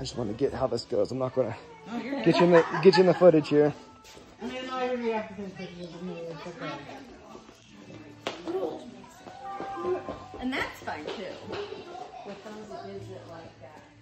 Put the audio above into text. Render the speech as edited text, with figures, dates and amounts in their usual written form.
just want to get how this goes. I'm not going to get you in the footage here. I mean, I already have to take pictures of me. It's okay. And that's fine too. With those, it gives it like that.